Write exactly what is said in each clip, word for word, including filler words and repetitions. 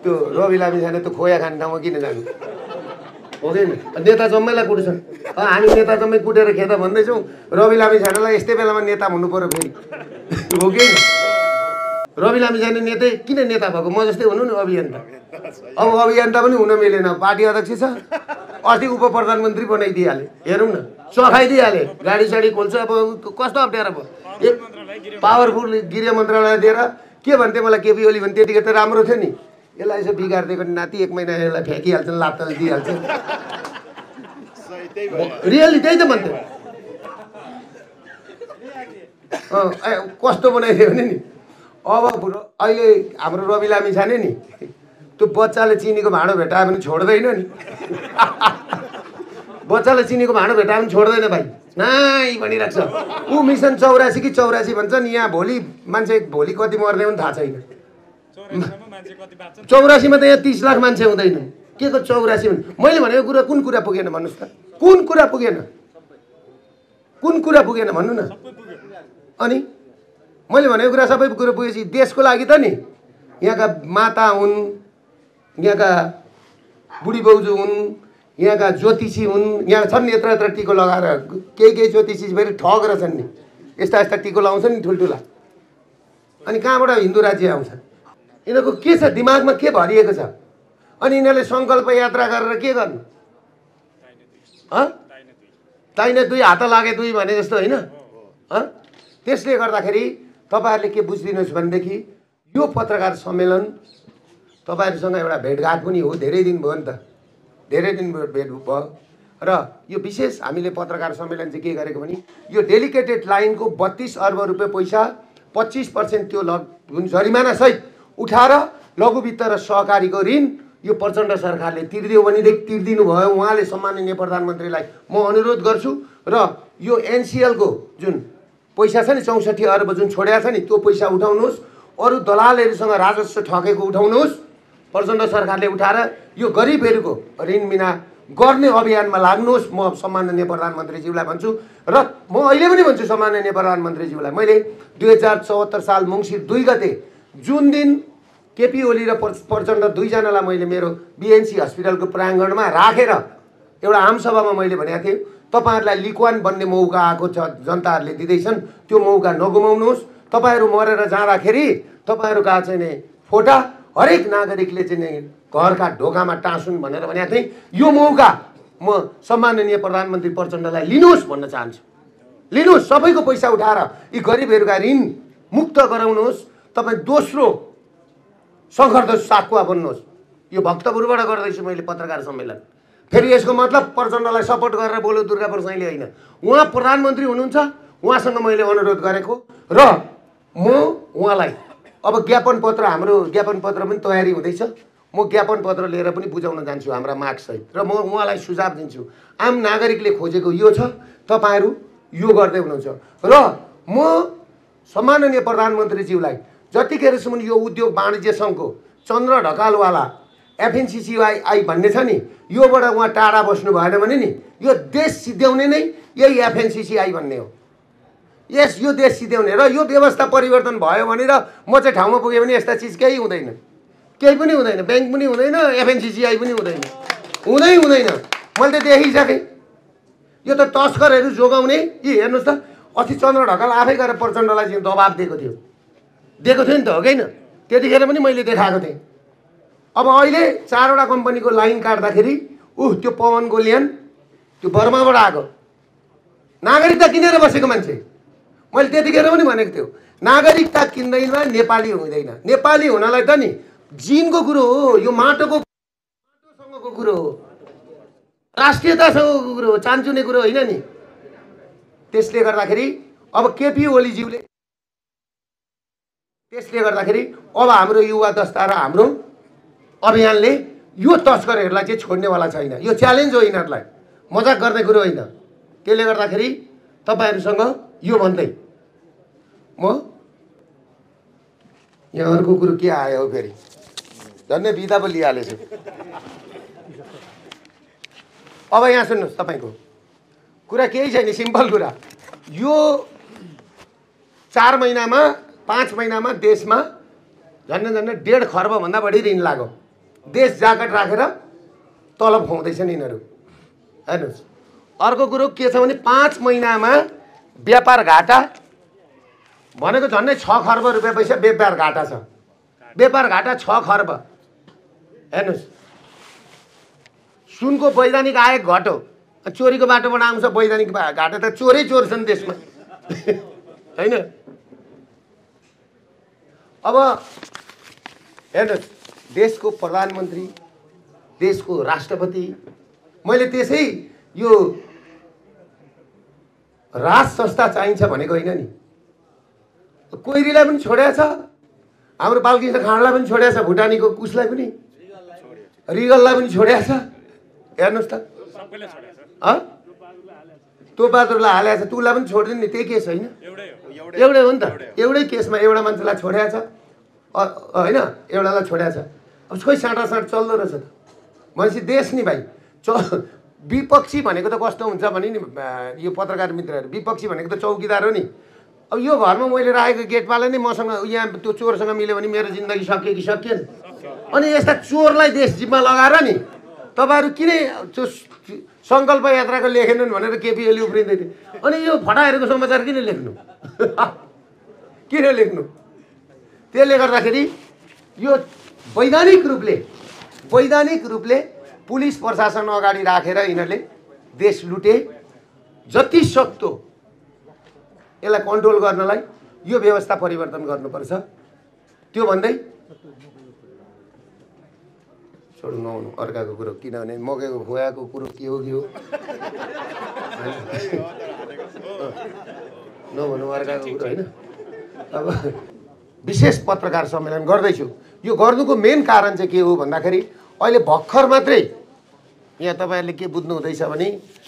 त्यो रवि लामिछाने त्यो खोया खाने ठाउँमा किन जानु हुँदैन। नेता जम्मैलाई कुट्छन्। हामी नेता जम्मै कुटेर खेदा भन्दैछौँ, रवि लामिछानेलाई यस्तै बेलामा नेता हुनु पर्यो फेरि हो कि। रवि लामिछाने नेतै किन नेता भएको, म जस्तै हुनु नि अभियन्ता। अब अभियन्ता पनि हुन मिलेन, पार्टी अध्यक्ष छ, अस्ति उप प्रधानमन्त्री बनाइदिइहाले। हेरौँ न, चखाइदिइहाले, गाडी साडी खोल्छ। अब कस्तो अप्ठ्यारो भयो। एक पावरफुल गृह मन्त्रालय दिएर के भन्थे मलाई केपी ओली भने त्यतिखेर त राम्रो थियो नि, यसलाई यसो बिगारिदिएको नाति एक महिना यसलाई फ्याँकिहाल्छन्, लात्तल दिइहाल्छन्। रियली त्यही त भन्थ्यो। कस्तो बनाइदियो भने नि, अब अहिले हाम्रो रवि लामिछाने नि त्यो बच्चाले चिनीको भाँडो भेटायो भने छोड्दैन नि। बच्चाले चिनीको भाँडो भेटायो भने छोड्दैन भाइ, नाइ भनिरहेको छ। ऊ मिसन चौरासी कि चौरासी भन्छन्, यहाँ भोलि मान्छे भोलि कति मर्ने पनि थाहा छैन। चौरासीमा त यहाँ तिस लाख मान्छे हुँदैन, के को चौरासी भने। मैले भनेको कुरा कुन कुरा पुगेन भन्नुहोस् त, कुन कुरा पुगेन, कुन कुरा पुगेन भन्नु न। अनि मैले भनेको कुरा सबै कुरो पुगेपछि देशको लागि त नि, यहाँका माता हुन्, यहाँका बुढी बाउजू हुन्, यहाँका ज्योतिषी हुन्, यहाँ छन् यत्र यत्र टिको लगाएर, केही केही ज्योतिषी फेरि ठग रहेछन् नि, यस्ता यस्ता टिको लगाउँछन् नि ठुल्ठुला। अनि कहाँबाट हिन्दू राज्य आउँछ? यिनीहरूको के छ दिमागमा, के भरिएको छ? अनि यिनीहरूले सङ्कल्प यात्रा गरेर के गर्नु? ताइने दुई हात लागे दुई भने जस्तो होइन। त्यसले गर्दाखेरि तपाईँहरूले के बुझिदिनुहोस् भनेदेखि यो पत्रकार सम्मेलन तपाईँहरूसँग एउटा भेटघाट पनि हो। धेरै दिन भयो नि त, धेरै दिन भेट भयो र यो विशेष हामीले पत्रकार सम्मेलन चाहिँ के गरेको भने यो डेलिकेटेड लाइनको बत्तीस अर्ब रुपियाँ पैसा पच्चिस पर्सेन्ट त्यो लग जरिमाना सहित उठाएर लघु वित्त र सहकारीको ऋण यो प्रचण्ड सरकारले तिर्दियो भनेदेखि तिर्दिनु भयो। उहाँले सम्माननीय प्रधानमन्त्रीलाई म अनुरोध गर्छु र यो एनसिएलको जुन पैसा छ नि चौसठी अर्ब जुन छोडेको छ नि त्यो पैसा उठाउनुहोस्, अरू दलालहरूसँग राजस्व ठगेको उठाउनुहोस्, प्रचण्ड सरकारले उठाएर यो गरिबहरूको ऋण बिना गर्ने अभियानमा लाग्नुहोस्। म सम्माननीय प्रधानमन्त्रीज्यूलाई भन्छु र म अहिले पनि भन्छु सम्माननीय प्रधानमन्त्रीज्यूलाई, मैले दुई हजार चौहत्तर साल मङ्सिर दुई गते जुन दिन केपी ओली र प्रचण्ड दुईजनालाई मैले मेरो बिएनसी हस्पिटलको प्राङ्गणमा राखेर एउटा आमसभामा मैले भनेको थिएँ, तपाईँहरूलाई लिक्वान बन्ने मौका आएको छ, जनताहरूले दिँदैछन्, त्यो मौका नगुमाउनुहोस्। तपाईँहरू मरेर जाँदाखेरि तपाईँहरूका चाहिँ नि फोटा हरेक नागरिकले चाहिँ नि घरका ढोकामा टाँसुन् भनेर भनेको थिएँ। यो मौका म सम्माननीय प्रधानमन्त्री प्रचण्डलाई लिनुहोस् भन्न चाहन्छु। लिनुहोस्, सबैको पैसा उठाएर यी गरिबहरूका ऋण मुक्त गराउनुहोस्। तपाईँ दोस्रो सङ्घर्ष साकुवा बन्नुहोस्। यो भक्तपुरबाट गर्दैछु मैले पत्रकार सम्मेलन। फेरि यसको मतलब प्रचण्डलाई सपोर्ट गरेर बोल्यो दुर्गा प्रसाईले होइन, उहाँ प्रधानमन्त्री हुनुहुन्छ, उहाँसँग मैले अनुरोध गरेको र म उहाँलाई अब ज्ञापन पत्र, हाम्रो ज्ञापन पत्र पनि तयारी हुँदैछ। म ज्ञापन पत्र लिएर पनि बुझाउन जान्छु हाम्रा मागसहित र म उहाँलाई सुझाव दिन्छु। आम नागरिकले खोजेको यो छ, तपाईँहरू यो गर्दै हुनुहुन्छ र म सम्माननीय प्रधानमन्त्रीज्यूलाई जतिखेरसम्म यो उद्योग वाणिज्य सङ्घको चन्द्र ढकालवाला एफएनसिसिआई आई भन्ने छ नि, योबाट उहाँ टाढा बस्नु भएन भने नि यो देश सिद्ध्याउने नै यही एफएनसिसिआई भन्ने हो। यस यो देश सिद्ध्याउने र यो व्यवस्था परिवर्तन भयो भनेर म चाहिँ ठाउँमा पुगेँ भने यस्ता चिज केही हुँदैन, केही पनि हुँदैन, ब्याङ्क पनि हुँदैन, एफएनसिसिआई पनि हुँदैन, हुँदै हुँदैन। मैले त देखिसकेँ। यो त तस्करहरू जोगाउने। यी हेर्नुहोस् त, अस्ति चन्द्र ढकाल आफै गएर प्रचण्डलाई चाहिँ दबाब दिएको थियो, दिएको थियो नि त, हो कि होइन? त्यतिखेर पनि मैले देखाएको थिएँ। अब अहिले चारवटा कम्पनीको लाइन काट्दाखेरि ऊ त्यो पवन गोलियान त्यो बर्माबाट आएको नागरिकता किनेर बसेको मान्छे। मैले त्यतिखेर पनि भनेको थियो, नागरिकता किन्दैमा नेपाली हुँदैन। नेपाली हुनलाई त नि जिनको कुरो हो, यो माटोको माटोसँगको कुरो हो, राष्ट्रियतासँगको कुरो हो, चान्चुने कुरो होइन नि। त्यसले गर्दाखेरि अब केपी ओलीज्यूले त्यसले गर्दाखेरि अब हाम्रो युवा दस्ता र हाम्रो अभियानले यो तस्करहरूलाई चाहिँ छोड्नेवाला छैन। यो च्यालेन्ज हो यिनीहरूलाई, मजाक गर्ने कुरो होइन। त्यसले गर्दाखेरि तपाईँहरूसँग यो भन्दै म यहाँ अर्को कुरो के आयो हो फेरि, झन्डै बिदा पो लिइहालेछु। अब यहाँ सुन्नुहोस्, तपाईँको कुरा केही छैन, सिम्पल कुरा। यो चार महिनामा पाँच महिनामा देशमा झन्डै झन्डै डेढ खर्बभन्दा बढी ऋण लाग्यो। देश जाकट राखेर तलब खुवाउँदैछन् यिनीहरू। हेर्नुहोस्, अर्को कुरो के छ भने पाँच महिनामा व्यापार घाटा भनेको झन्डै छ खर्ब रुपियाँ पैसा व्यापार घाटा छ। व्यापार घाटा छ खर्ब। हेर्नुहोस्, सुनको वैधानिक आय घट्यो, चोरीको बाटोबाट आउँछ वैधानिक घाटा त चोरै चोर छन् देशमा होइन। अब हेर्नुहोस्, देशको प्रधानमन्त्री, देशको राष्ट्रपति, मैले त्यसै यो राज संस्था चाहिन्छ भनेको होइन नि। कोइरीलाई पनि छोडेको छ, हाम्रो बालकृष्ण खाँडलाई पनि छोडेको छ, भुटानीको उसलाई पनि, रिगललाई पनि छोडेको छ। हेर्नुहोस् त, तोपबहादुरलाई हालेको छ, तुलाई पनि छोडिदिनु नि, त्यही केस होइन? एउटै हो नि त। एउटै केसमा एउटा मान्छेलाई छोडेको छ होइन, एउटालाई छोडेको छ। अब खोइ साँटासाँट चल्दो रहेछ त। भनेपछि देश नि भाइ च विपक्षी भनेको त कस्तो हुन्छ भने नि, यो पत्रकार मित्रहरू, विपक्षी भनेको त चौकीदार हो नि। अब यो घरमा मैले राखेको गेटपाले नै मसँग यहाँ त्यो चोरसँग मिल्यो भने मेरो जिन्दगी सकियो कि सकिएन? अनि यस्ता चोरलाई देश जिम्मा लगाएर नि तपाईँहरू किन त्यो सङ्कल्प यात्राको लेखेनन् भनेर केपी ओली उफ्रिँदै थियो। अनि यो फटाहरूको समाचार किन लेख्नु किन लेख्नु? त्यसले गर्दाखेरि यो वैधानिक रूपले वैधानिक रूपले पुलिस प्रशासन अगाडि राखेर यिनीहरूले देश लुटे। जति सक्दो यसलाई कन्ट्रोल गर्नलाई यो व्यवस्था परिवर्तन गर्नुपर्छ। त्यो भन्दै छोड्नु नहुनु अर्काको कुरो, किनभने मकैको खोयाको कुरो के हो के हो नभन्नु अर्काको कुरो होइन। अब विशेष पत्रकार सम्मेलन गर्दैछु। यो गर्नुको मेन कारण चाहिँ के हो भन्दाखेरि अहिले भर्खर मात्रै यहाँ तपाईँहरूले के बुझ्नु हुँदैछ भने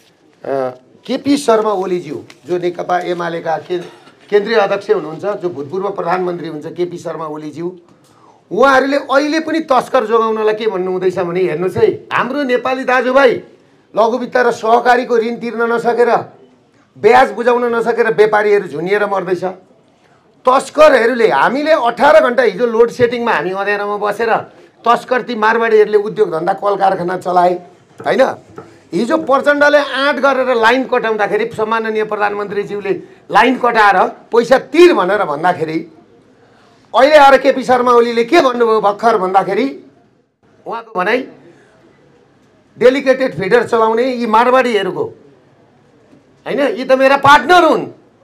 केपी शर्मा ओलीज्यू जो नेकपा एमालेका के केन्द्रीय अध्यक्ष हुनुहुन्छ, जो भूतपूर्व प्रधानमन्त्री हुन्छ केपी शर्मा ओलीज्यू, उहाँहरूले अहिले पनि तस्कर जोगाउनलाई के भन्नु हुँदैछ भने हेर्नुहोस् है, हाम्रो नेपाली दाजुभाइ लघुवित्त र सहकारीको ऋण तिर्न नसकेर, ब्याज बुझाउन नसकेर व्यापारीहरू झुनिएर मर्दैछ। तस्करहरूले हामीले अठार घन्टा हिजो लोड सेटिङमा हामी अँध्यारोमा बसेर तस्कर ती मारवाडीहरूले उद्योग धन्दा कल कारखाना चलाए होइन। हिजो प्रचण्डले आँट गरेर लाइन कटाउँदाखेरि सम्माननीय प्रधानमन्त्रीज्यूले लाइन कटाएर पैसा तिर भनेर भन्दाखेरि अहिले आएर केपी शर्मा ओलीले के भन्नुभयो भर्खर भन्दाखेरि उहाँको भनाइ डेलिकेटेड फिडर चलाउने यी मारवाडीहरूको होइन, यी त मेरा पार्टनर हुन्,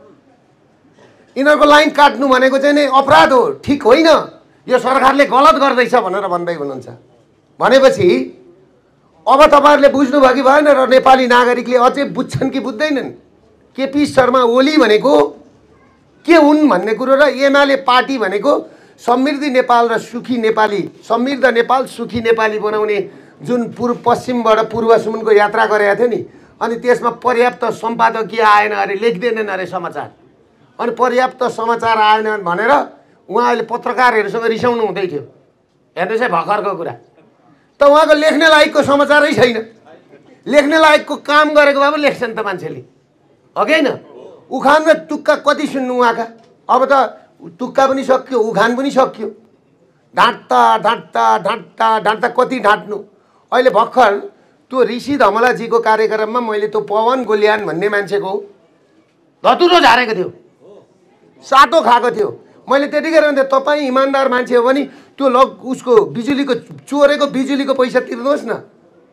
यिनीहरूको लाइन काट्नु भनेको चाहिँ नै अपराध हो, ठिक होइन, यो सरकारले गलत गर्दैछ भनेर भन्दै हुनुहुन्छ। भनेपछि अब तपाईँहरूले बुझ्नुभयो कि भएन र नेपाली नागरिकले अझै बुझ्छन् कि बुझ्दैनन् केपी शर्मा ओली भनेको के हुन् भन्ने कुरो र एमाले पार्टी भनेको समृद्धि नेपाल र सुखी नेपाली, समृद्ध नेपाल सुखी नेपाली बनाउने जुन पूर्व पश्चिमबाट पूर्वसम्मको यात्रा गरेका थियो नि, अनि त्यसमा पर्याप्त सम्पादकीय आएन अरे, लेख्दैनन् अरे समाचार, अनि पर्याप्त समाचार आएन भनेर उहाँले पत्रकारहरूसँग रिसाउनु हुँदै थियो। हेर्नुहोस् है भर्खरको कुरा त, उहाँको लेख्ने लायकको समाचारै छैन। लेख्ने लायकको काम गरेको भए पो लेख्छन् त मान्छेले, हो कि होइन? उखान र तुक्का कति सुन्नु उहाँका, अब त तुक्का पनि सक्यो, उखान पनि सक्यो। ढाँट्दा ढाँट्दा ढाँट्दा ढाँट्दा कति ढाँट्नु। अहिले भर्खर त्यो ऋषि धमलाजीको कार्यक्रममा मैले त्यो पवन गोल्यान भन्ने मान्छेको धतुरो झारेको थियो, साटो खाएको थियो। मैले त्यतिखेर भन्थेँ तपाईँ इमान्दार मान्छे हो भने त्यो लग उसको बिजुलीको चोरेको बिजुलीको पैसा तिर्नुहोस् न।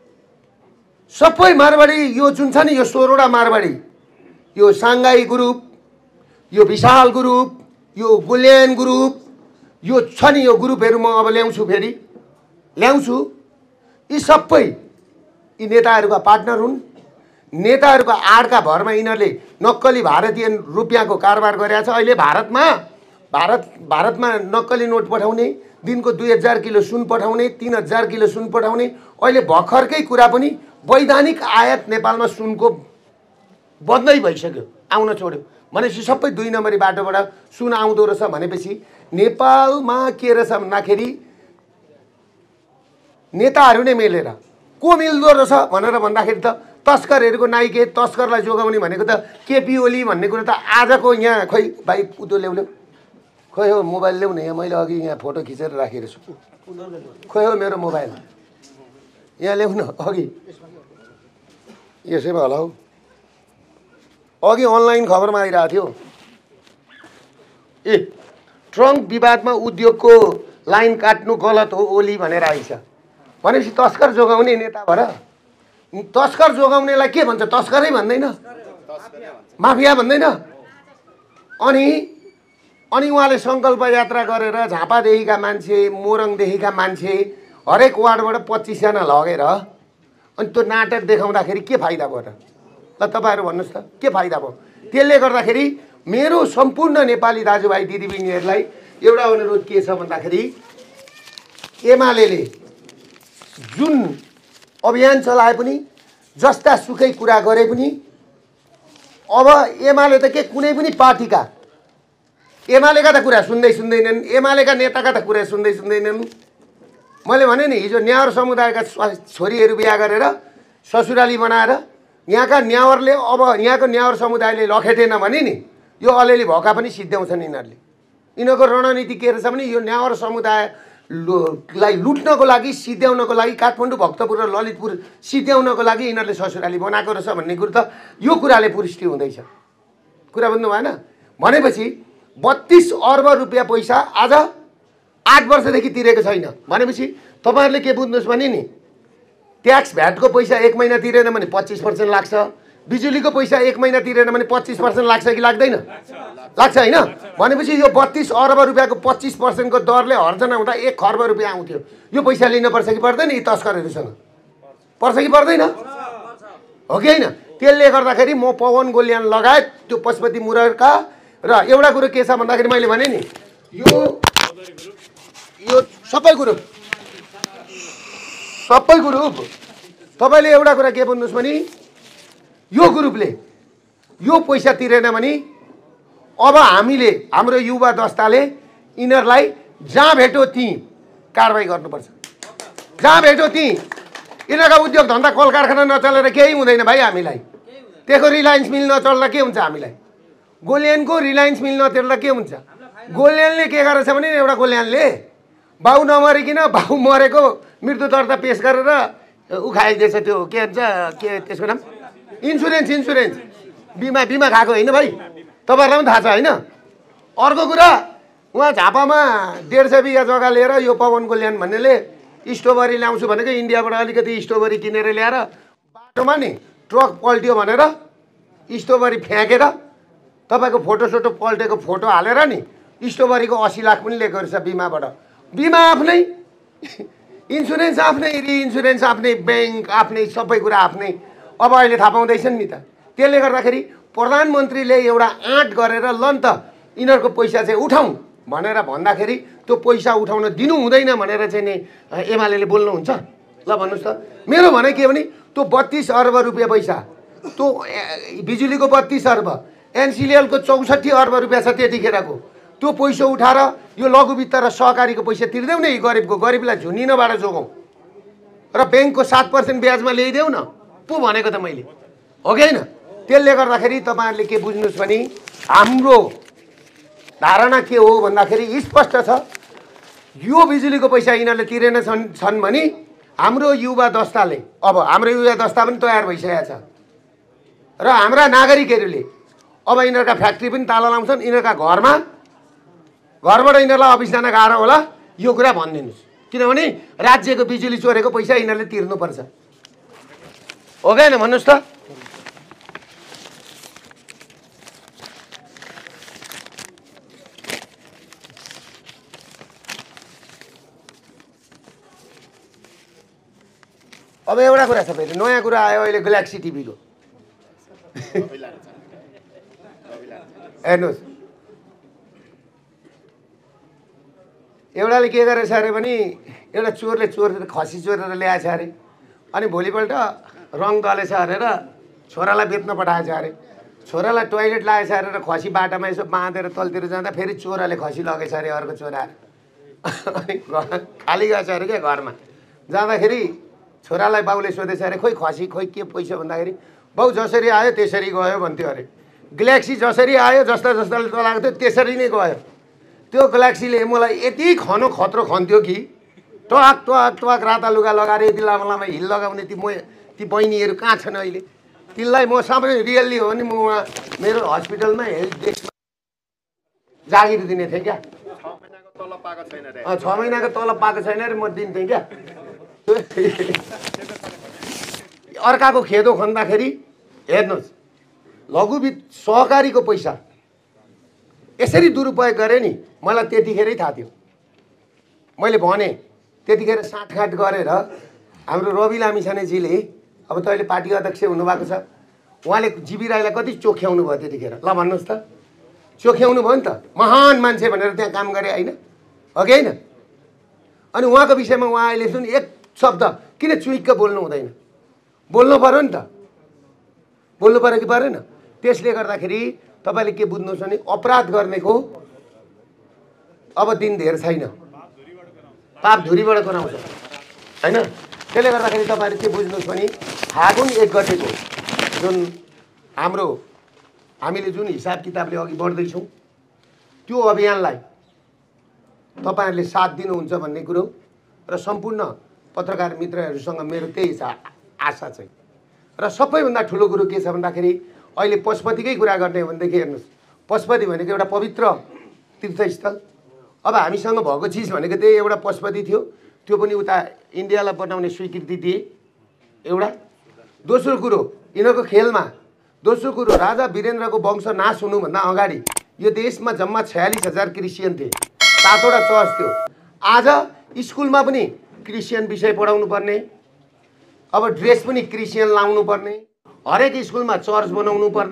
सबै मारवाडी यो जुन छ नि, यो सोह्रवटा मारवाडी, यो साङ्घाई ग्रुप, यो विशाल ग्रुप, यो गोल्यान ग्रुप, यो छ नि, यो ग्रुपहरू म अब ल्याउँछु, फेरि ल्याउँछु। यी सबै यी नेताहरूका पार्टनर हुन्। नेताहरूको आडका भरमा यिनीहरूले नक्कली भारतीय रुपियाँको कारोबार गरेका छ। अहिले भारतमा भारत भारतमा नक्कली नोट पठाउने, दिनको दुई हजार किलो सुन पठाउने, तीन हजार किलो सुन पठाउने। अहिले भर्खरकै कुरा पनि वैधानिक आयात नेपालमा सुनको बन्दै भइसक्यो, आउन छोड्यो। भनेपछि सबै दुई नम्बरी बाटोबाट सुन आउँदो रहेछ। भनेपछि नेपालमा के रहेछ भन्दाखेरि नेताहरू नै मिलेर को मिल्दो रहेछ भनेर भन्दाखेरि त तस्करहरूको नाइके, तस्करलाई जोगाउने भनेको त केपी ओली भन्ने कुरो त आजको यहाँ खोइ भाइ उतो ल्याउनु, खोइ हो मोबाइल ल्याउने, यहाँ मैले अघि यहाँ फोटो खिचेर राखेको छु, खोइ हो मेरो मोबाइल। यहाँ ल्याउन अघि यसैमा होला हौ। अघि अनलाइन खबरमा आइरहेको थियो ए ट्रङ्क विवादमा उद्योगको लाइन काट्नु गलत हो ओली भनेर आइछ भनेपछि तस्कर जोगाउने नेता भएर तस्कर जोगाउनेलाई के भन्छ तस्करै भन्दैन माफिया भन्दैन अनि अनि उहाँले सङ्कल्प यात्रा गरेर झापादेखिका मान्छे मोरङदेखिका मान्छे हरेक वार्डबाट पच्चिसजना लगेर अनि त्यो नाटक देखाउँदाखेरि के फाइदा भयो र ल तपाईँहरू भन्नुहोस् त के फाइदा भयो त्यसले गर्दाखेरि मेरो सम्पूर्ण नेपाली दाजुभाइ दिदीबहिनीहरूलाई एउटा अनुरोध के छ भन्दाखेरि एमालेले जुन अभियान चलाए पनि जस्ता सुकै कुरा गरे पनि अब एमाले त के कुनै पनि पार्टीका एमालेका त कुरा सुन्दै सुन्दैनन् एमालेका नेताका त कुरा सुन्दै सुन्दैनन् मैले भने नि हिजो न्यावर समुदायका छोरीहरू बिहा गरेर ससुराली बनाएर यहाँका न्यावरले अब यहाँको न्यावर समुदायले लखेटेन भने नि यो अलिअलि भएका पनि सिद्ध्याउँछन् यिनीहरूले यिनीहरूको रणनीति के रहेछ भने यो न्यावर समुदायलाई लुट्नको लागि सिद्ध्याउनको लागि काठमाडौँ भक्तपुर र ललितपुर सिद्ध्याउनको लागि यिनीहरूले ससुराली बनाएको रहेछ भन्ने कुरो त यो कुराले पुष्टि हुँदैछ कुरा बुझ्नु भएन भनेपछि बत्तीस अर्ब रुपियाँ पैसा आज आठ वर्षदेखि तिरेको छैन भनेपछि तपाईँहरूले के बुझ्नुहोस् भने नि ट्याक्स भ्याटको पैसा एक महिना तिरेन भने पच्चिस पर्सेन्ट लाग्छ बिजुलीको पैसा एक महिना तिरेन भने पच्चिस पर्सेन्ट लाग्छ कि लाग्दैन लाग्छ होइन भनेपछि यो बत्तीस अर्ब रुपियाँको पच्चिस पर्सेन्टको दरले हर्जना हुँदा एक खर्ब रुपियाँ आउँथ्यो यो पैसा लिनुपर्छ कि पर्दैन यी तस्करहरूसँग पर्छ कि पर्दैन हो कि होइन त्यसले गर्दाखेरि म पवन गोल्यान लगायत त्यो पशुपति मुरका र एउटा कुरो के छ भन्दाखेरि मैले भने नि यो यो सबै कुरो सबै ग्रुप तपाईँले एउटा कुरा के भन्नुहोस् भने यो ग्रुपले यो पैसा तिरेन भने अब हामीले हाम्रो युवा दस्ताले यिनीहरूलाई जहाँ भेट्यो त्यहीँ कारबाही गर्नुपर्छ जहाँ भेट्यो त्यहीँ यिनीहरूका उद्योग धन्दा कल कारखाना नचलेर केही हुँदैन भाइ हामीलाई त्यसको रिलायन्स मिल नचल्दा के हुन्छ हामीलाई गोल्यानको रिलायन्स मिल नचल्दा के हुन्छ गोल्यानले के गरेछ भने एउटा गोल्यानले बाउ नमरिकन बाउ मरेको मृत्यु दर्ता पेश गरेर उखाइदिएछ त्यो के भन्छ के त्यसको नाम इन्सुरेन्स इन्सुरेन्स बिमा बिमा खाएको होइन भाइ तपाईँहरूलाई पनि थाहा छ होइन अर्को कुरा उहाँ झापामा डेढ सय बिघा जग्गा लिएर यो पवन गोल्यान भन्नेले स्ट्रबेरी ल्याउँछु भनेको इन्डियाबाट अलिकति स्ट्रबेरी किनेर ल्याएर बाटोमा नि ट्रक पल्ट्यो भनेर स्ट्रबेरी फ्याँकेर तपाईँको फोटो सोटो पल्टेको फोटो हालेर नि स्ट्रबेरीको अस्सी लाख पनि लिएको रहेछ बिमाबाट बिमा आफ्नै इन्सुरेन्स आफ्नै रिइन्सुरेन्स आफ्नै ब्याङ्क आफ्नै सबै कुरा आफ्नै अब अहिले थाहा पाउँदैछन् नि त त्यसले गर्दाखेरि प्रधानमन्त्रीले एउटा आँट गरेर ल नि त यिनीहरूको पैसा चाहिँ उठाउँ भनेर भन्दाखेरि त्यो पैसा उठाउन दिनु हुँदैन भनेर चाहिँ नि एमाले बोल्नुहुन्छ ल भन्नुहोस् त मेरो भनाइ के भने त्यो बत्तीस अर्ब रुपियाँ पैसा त्यो बिजुलीको बत्तीस अर्ब एनसिलिएलको चौसठी अर्ब रुपियाँ छ त्यतिखेरको त्यो पैसा उठाएर यो लघु वित्त र सहकारीको पैसा तिर्देऊ न गरिबको गरिबलाई झुन्निनबाट जोगाउँ र ब्याङ्कको सात पर्सेन्ट ब्याजमा ल्याइदेऊ न पो भनेको त मैले हो कि होइन त्यसले गर्दाखेरि तपाईँहरूले के बुझ्नुहोस् भने हाम्रो धारणा के हो भन्दाखेरि स्पष्ट छ यो बिजुलीको पैसा यिनीहरूले तिरेन छन् छन् भने हाम्रो युवा दस्ताले अब हाम्रो युवा दस्ता पनि तयार भइसकेको छ र हाम्रा नागरिकहरूले अब यिनीहरूका फ्याक्ट्री पनि ताला लाउँछन् यिनीहरूका घरमा घरबाट यिनीहरूलाई अफिस जान गाह्रो होला यो कुरा भनिदिनुहोस् किनभने राज्यको बिजुली चोरेको पैसा यिनीहरूले तिर्नुपर्छ हो कि होइन भन्नुहोस् त अब एउटा कुरा छ फेरि नयाँ कुरा आयो अहिले ग्यालेक्सी टिभीको हेर्नुहोस् एउटाले के गरेछ अरे भने एउटा चोरले चोरेर खसी चोरेर ल्याएछ अरे अनि भोलिपल्ट रङ दलेछ अरेर छोरालाई बेच्न पठाएछ अरे छोरालाई टोइलेट लागेछ अरे र खसी बाटामा यसो बाँधेर तलतिर जाँदा फेरि चोराले खसी लगेछ अरे अर्को चोरा अनि खाली गएछ अरे क्या घरमा जाँदाखेरि छोरालाई बाउले सोधेछ अरे खोइ खसी खोइ के पैसा भन्दाखेरि बाउ जसरी आयो त्यसरी गयो भन्थ्यो अरे ग्यालेक्सी जसरी आयो जस्ता जस्ताले चलाएको थियो त्यसरी नै गयो त्यो ग्यालेक्सीले मलाई यति खनो खत्रो खन्थ्यो कि टक टक टक राता लुगा लगाएर यति लामो लामो हिल लगाउने ती म ती बहिनीहरू कहाँ छन् अहिले? तिनलाई म सबै रियल्ली हो भने म उहाँ मेरो हस्पिटलमा हेल्थ डेस्कमा जागिर दिने थिएँ क्या। छ महिनाको तलब पाएको छैन रे, म दिन्थेँ क्या। अर्काको खेदो खन्दाखेरि हेर्नुहोस्, लघुवित्त सहकारीको पैसा यसरी दुरुपयोग गरेँ नि, मलाई त्यतिखेरै थाहा थियो। मैले भने त्यतिखेर साँठगाँठ गरेर हाम्रो रवि लामिछानेजीले, अब तैँले पार्टी अध्यक्ष हुनुभएको छ, उहाँले जीवी राईलाई कति चोख्याउनु भयो त्यतिखेर? ल भन्नुहोस् त, चोख्याउनु भयो नि त। महान मान्छे भनेर त्यहाँ काम गरे होइन, हो कि होइन? अनि उहाँको विषयमा उहाँ अहिले जुन एक शब्द किन चुइक्क बोल्नु हुँदैन? बोल्नु पऱ्यो नि त, बोल्नु पऱ्यो कि परेन? त्यसले गर्दाखेरि तपाईँले के बुझ्नुहोस् भने अपराध गर्नेको अब दिन धेर छैन, पाप धुरीबाट गराउँछ होइन। त्यसले गर्दाखेरि तपाईँहरू के बुझ्नुहोस् भने फागुन एक गतेको जुन हाम्रो हामीले जुन हिसाब किताबले अघि बढ्दैछौँ त्यो अभियानलाई तपाईँहरूले साथ दिनुहुन्छ भन्ने कुरो र सम्पूर्ण पत्रकार मित्रहरूसँग मेरो त्यही छ आशा चाहिँ। र सबैभन्दा ठुलो कुरो के छ भन्दाखेरि अहिले पशुपतिकै कुरा गर्ने हो भनेदेखि हेर्नुहोस्, पशुपति भनेको एउटा पवित्र तीर्थस्थल। अब हामीसँग भएको चिज भनेको त्यही एउटा पशुपति थियो, त्यो पनि उता इन्डियालाई बनाउने स्वीकृति दिए एउटा। दोस्रो कुरो यिनीहरूको खेलमा, दोस्रो कुरो राजा वीरेन्द्रको वंश नाश हुनुभन्दा अगाडि यो देशमा जम्मा छयालिस हजार क्रिस्चियन थिए, सातवटा चर्च थियो। आज स्कुलमा पनि क्रिस्चियन विषय पढाउनु पर्ने, अब ड्रेस पनि क्रिस्चियन लाउनु पर्ने, हरेक स्कुलमा चर्च बनाउनु पर्ने।